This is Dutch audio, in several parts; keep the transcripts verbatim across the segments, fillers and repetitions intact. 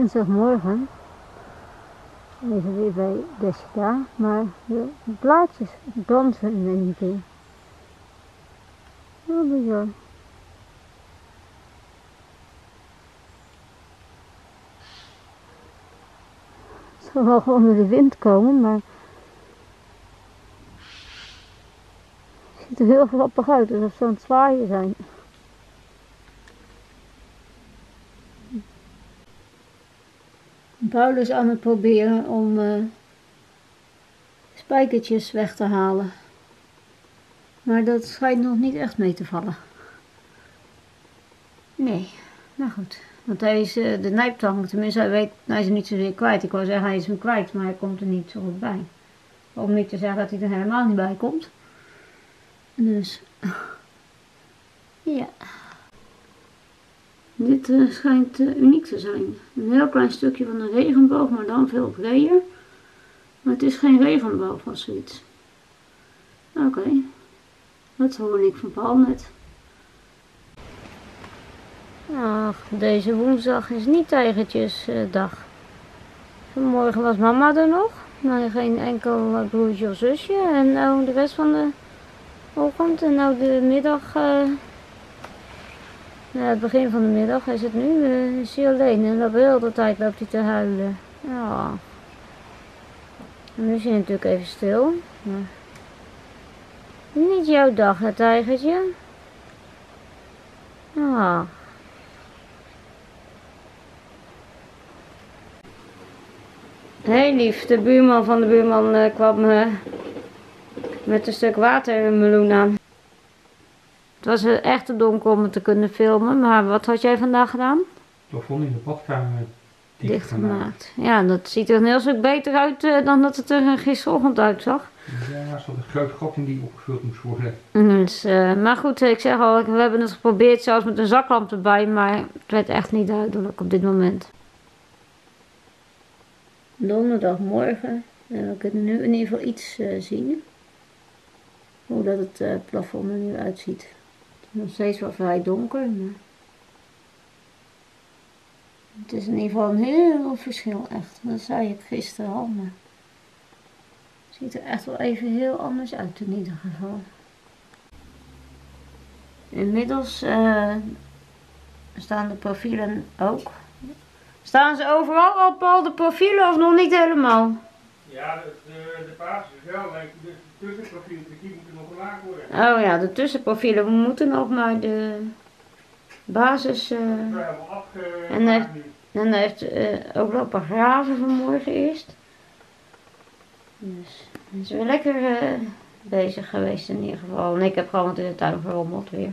Woensdagmorgen. Even weer bij Dessida, maar de blaadjes dansen in één keer. Heel bizar. Het zal wel gewoon door de wind komen, maar het ziet er heel grappig uit, alsof ze aan het zwaaien zijn. Paulus aan het proberen om uh, spijkertjes weg te halen. Maar dat schijnt nog niet echt mee te vallen. Nee, nou goed. Want hij is uh, de nijptang, tenminste hij weet, hij is hem niet zozeer kwijt. Ik wou zeggen hij is hem kwijt, maar hij komt er niet zo goed bij. Om niet te zeggen dat hij er helemaal niet bij komt. Dus, ja. Dit uh, schijnt uh, uniek te zijn. Een heel klein stukje van een regenboog, maar dan veel breder. Maar het is geen regenboog of zoiets. Oké, okay. Dat hoor ik van Paul net. Ach, deze woensdag is niet tijgertjesdag. Vanmorgen was mama er nog, maar geen enkel broertje of zusje. En nou de rest van de ochtend en nou de middag... Uh, Ja, het begin van de middag is het nu, uh, is hij alleen en loopt heel de tijd loopt hij te huilen. Ja. En nu is hij natuurlijk even stil. Maar niet jouw dag, hè, tijgertje? Ah. Hé hey, lief, de buurman van de buurman uh, kwam uh, met een stuk watermeloen aan. Het was echt te donker om het te kunnen filmen, maar wat had jij vandaag gedaan? Het plafond in de badkamer dichtgemaakt. Ja, dat ziet er een heel stuk beter uit uh, dan dat het er gisterochtend uitzag. Ja, er zat een groot gat in die opgevuld moest worden. Dus, uh, maar goed, ik zeg al, we hebben het geprobeerd zelfs met een zaklamp erbij, maar het werd echt niet duidelijk op dit moment. Donderdagmorgen, uh, we kunnen nu in ieder geval iets uh, zien. Hoe dat het uh, plafond er nu uitziet. Het is nog steeds wel vrij donker, maar het is in ieder geval een heel verschil echt. Dat zei ik gisteren al, maar het ziet er echt wel even heel anders uit in ieder geval. Inmiddels uh, staan de profielen ook. Staan ze overal op al de profielen of nog niet helemaal? Ja, de, de, de basis wel, de tussenprofielen die moeten nog gemaakt worden. Oh ja, de tussenprofielen we moeten nog, maar de basis... Uh, en heeft, en heeft uh, ook lopen graven vanmorgen eerst. Dus hij is weer lekker uh, bezig geweest in ieder geval. En ik heb gewoon wat in de tuin verrommeld weer.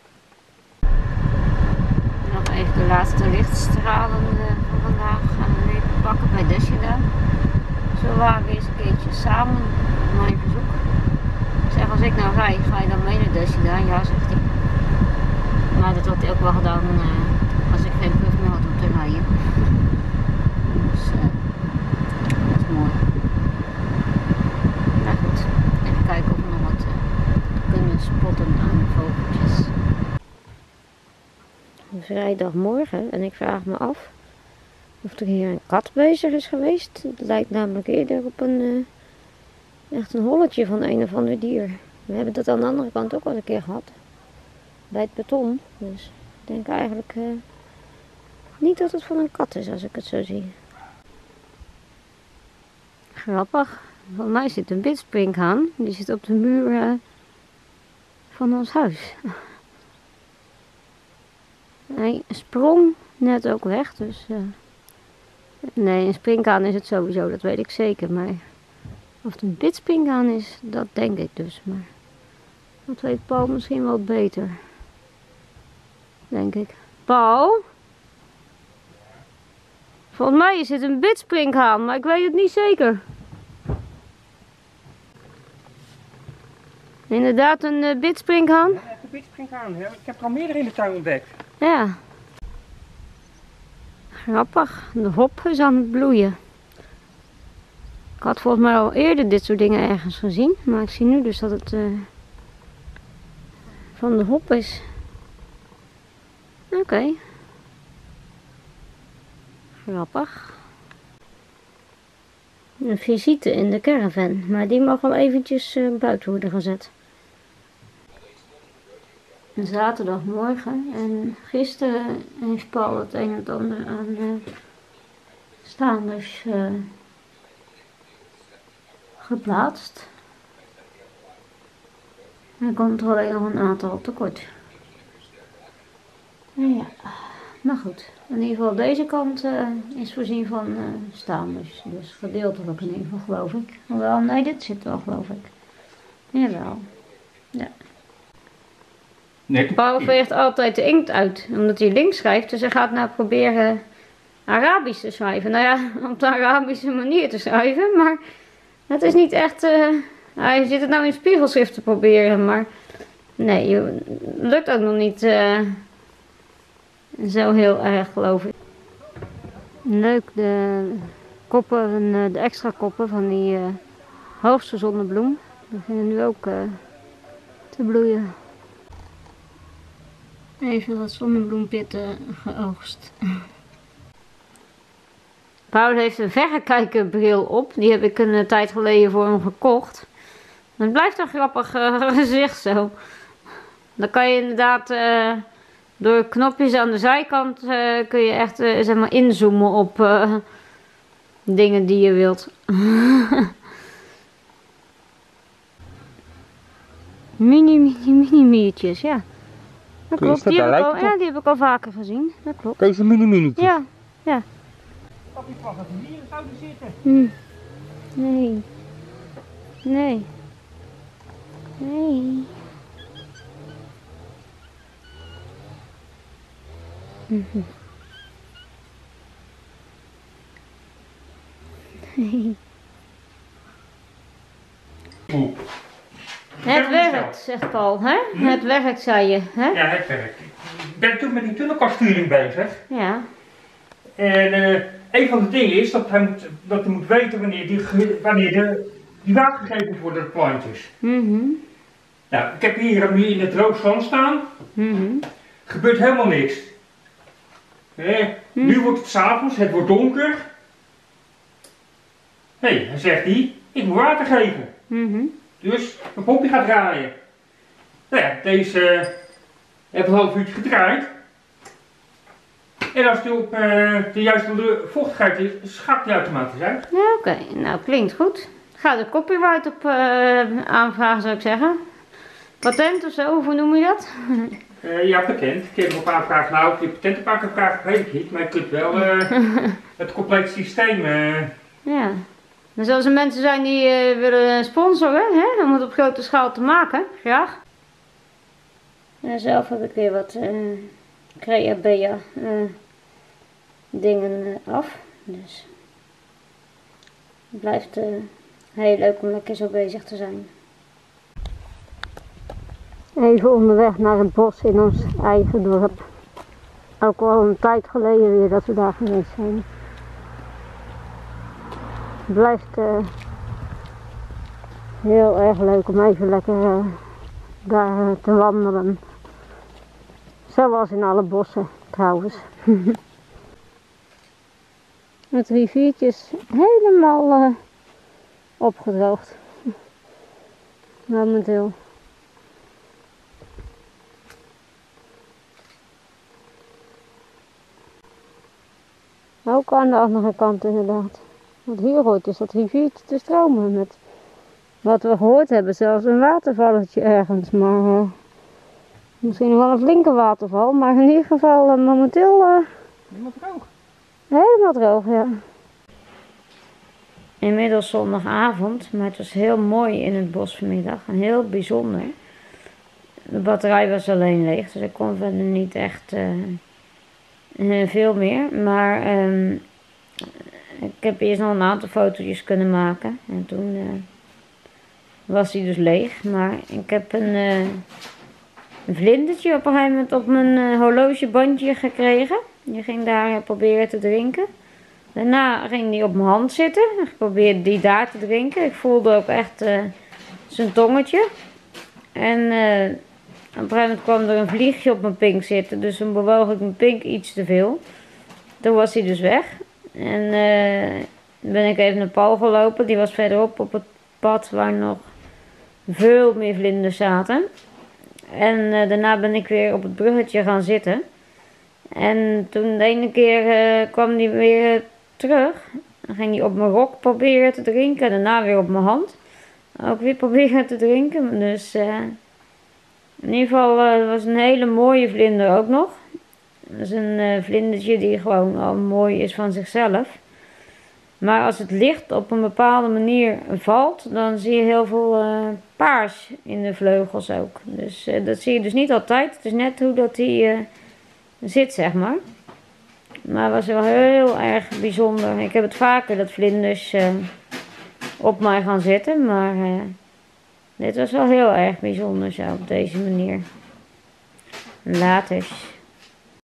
Nog even de laatste lichtstralen uh, van vandaag gaan we weer pakken bij Dessida. Zo waren we eens een keertje samen op mijn verzoek. Ik zeg, als ik nou rij, ga je dan mee naar Dessida? Ja, zegt hij. Maar dat had hij ook wel gedaan uh, als ik geen brug meer had om te rijden. Dus uh, dat is mooi. Nou goed, even kijken of we nog wat uh, kunnen spotten aan vogeltjes. Vrijdagmorgen en ik vraag me af of er hier een kat bezig is geweest. Het lijkt namelijk eerder op een uh, echt een holletje van een of ander dier. We hebben dat aan de andere kant ook al een keer gehad. Bij het beton. Dus ik denk eigenlijk uh, niet dat het van een kat is als ik het zo zie. Grappig. Volgens mij zit een witsprinkhaan. Die zit op de muur uh, van ons huis. Hij sprong net ook weg. Dus uh, nee, een sprinkhaan is het sowieso. Dat weet ik zeker. Maar of het een witsprinkhaan is, dat denk ik dus. Maar dat weet Paul misschien wel beter. Denk ik. Paul? Volgens mij is het een witsprinkhaan, maar ik weet het niet zeker. Inderdaad een uh, witsprinkhaan? Ja, een witsprinkhaan. Ik heb er al meerdere in de tuin ontdekt. Ja. Grappig. De hop is aan het bloeien. Ik had volgens mij al eerder dit soort dingen ergens gezien, maar ik zie nu dus dat het uh, van de hop is. Oké. Okay. Grappig. Een visite in de caravan, maar die mag wel eventjes uh, buiten worden gezet. Zaterdagmorgen en gisteren heeft Paul het een en het ander aan uh, staanders uh, geplaatst. Er komt er alleen nog een aantal tekort. Ja, maar goed. In ieder geval deze kant uh, is voorzien van uh, staanders. Dus gedeeltelijk in ieder geval geloof ik. Hoewel, nee, dit zit wel geloof ik. Jawel. Ja. Nee. Paul veegt altijd de inkt uit, omdat hij links schrijft. Dus hij gaat nou proberen Arabisch te schrijven. Nou ja, op de Arabische manier te schrijven. Maar het is niet echt... Uh, hij zit het nou in spiegelschrift te proberen. Maar nee, lukt ook nog niet uh, zo heel erg geloof ik. Leuk, de koppen, de extra koppen van die uh, hoogste zonnebloem. Die beginnen nu ook uh, te bloeien. Even wat zonnebloempitten geoogst. Paul heeft een verrekijkerbril op. Die heb ik een tijd geleden voor hem gekocht. Het blijft een grappig uh, gezicht zo. Dan kan je inderdaad uh, door knopjes aan de zijkant uh, kun je echt uh, zeg maar inzoomen op uh, dingen die je wilt. Mini, mini, mini miertjes, ja. Dat klopt, die heb, ik al, ja, die heb ik al vaker gezien. Dat klopt. Deze mini-minietjes? Ja, ja. Of ik mag even hier zouden zitten. Hm. Nee. Nee. Nee. Mm-hmm. Nee. Oeh. Het werkt, zegt Paul, hè? Hm? Het werkt, zei je, hè? Ja, het werkt. Ik ben toen met die tunnelkaststuring bezig. Ja. En uh, een van de dingen is dat hij moet, dat hij moet weten wanneer die, wanneer de, die water gegeven wordt door de plantjes. Mm-hmm. Nou, ik heb hier nu in het rookzand staan. Mm-hmm. Gebeurt helemaal niks. Eh, mm. Nu wordt het 's avonds, het wordt donker. Hé, hey, dan zegt hij, ik moet water geven. Mm-hmm. Dus mijn pompje gaat draaien. Nou ja, deze uh, heb een half uurtje gedraaid. En als die op uh, de juiste vochtigheid is, schakt die automatisch uit. Ja, oké. Okay. Nou, klinkt goed. Ga de copyright op uh, aanvragen, zou ik zeggen. Patent of zo, hoe noem je dat? uh, ja, patent. Ik heb erop aanvragen. Nou, of je patent op aanvragen, weet ik niet. Maar je kunt wel uh, het complete systeem... Uh... Ja. Dus als er mensen zijn die uh, willen sponsoren, hè, om het op grote schaal te maken, graag. En zelf heb ik weer wat uh, Creabea uh, dingen uh, af. Dus het blijft uh, heel leuk om lekker zo bezig te zijn. Even onderweg naar het bos in ons eigen dorp. Ook al een tijd geleden weer dat we daar geweest zijn. Het blijft uh, heel erg leuk om even lekker uh, daar uh, te wandelen. Zoals in alle bossen trouwens. Het riviertje is helemaal uh, opgedroogd. Momenteel. Ook aan de andere kant inderdaad. Want hier hoort dus dat riviertje te stromen met wat we gehoord hebben, zelfs een watervalletje ergens. Maar uh, misschien nog wel een flinke waterval, maar in ieder geval uh, momenteel uh, helemaal droog. Helemaal droog, ja. Inmiddels zondagavond, maar het was heel mooi in het bos vanmiddag en heel bijzonder. De batterij was alleen leeg, dus ik kon verder niet echt uh, veel meer. Maar um, ik heb eerst nog een aantal fotootjes kunnen maken en toen uh, was die dus leeg. Maar ik heb een, uh, een vlindertje op een gegeven moment op mijn uh, horlogebandje gekregen. Die ging daar uh, proberen te drinken. Daarna ging die op mijn hand zitten. Ik probeerde die daar te drinken. Ik voelde ook echt uh, zijn tongetje. En uh, op een gegeven moment kwam er een vliegje op mijn pink zitten. Dus toen bewoog ik mijn pink iets te veel. Toen was hij dus weg. En uh, ben ik even naar Paul gelopen. Die was verderop op het pad waar nog veel meer vlinders zaten. En uh, daarna ben ik weer op het bruggetje gaan zitten. En toen de ene keer uh, kwam die weer uh, terug. Dan ging hij op mijn rok proberen te drinken. En daarna weer op mijn hand. Ook weer proberen te drinken. Dus uh, in ieder geval uh, was een hele mooie vlinder ook nog. Dat is een uh, vlindertje die gewoon al mooi is van zichzelf. Maar als het licht op een bepaalde manier valt, dan zie je heel veel uh, paars in de vleugels ook. Dus uh, dat zie je dus niet altijd. Het is net hoe dat die uh, zit, zeg maar. Maar het was wel heel erg bijzonder. Ik heb het vaker dat vlinders uh, op mij gaan zitten. Maar uh, dit was wel heel erg bijzonder zo op deze manier. Laters.